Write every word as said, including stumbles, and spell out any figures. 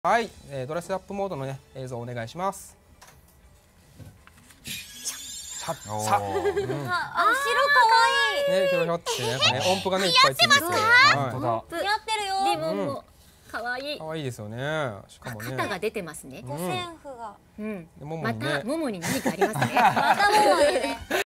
はい、えー、ドレスアップモードのね映像お願いします。ささ、うん、あ、後ろ可愛い。 ね、ひょろひょってね、ね、音符がねいっぱいついてて、 本当だ。似合ってるよ。 リボンも可愛い。 可愛いですよね。しかもね、 肩が出てますね。 五線譜が。 うん。 ももね、 またももに何かありますね。 またももにね。